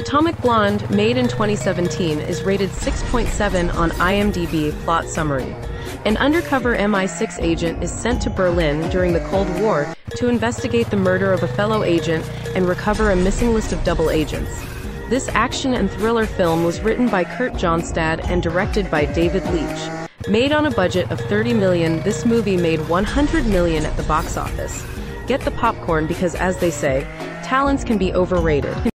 Atomic Blonde, made in 2017, is rated 6.7 on IMDB. Plot summary. An undercover MI6 agent is sent to Berlin during the Cold War to investigate the murder of a fellow agent and recover a missing list of double agents. This action and thriller film was written by Kurt Johnstad and directed by David Leitch. Made on a budget of $30 million, this movie made $100 million at the box office. Get the popcorn because, as they say, talents can be overrated.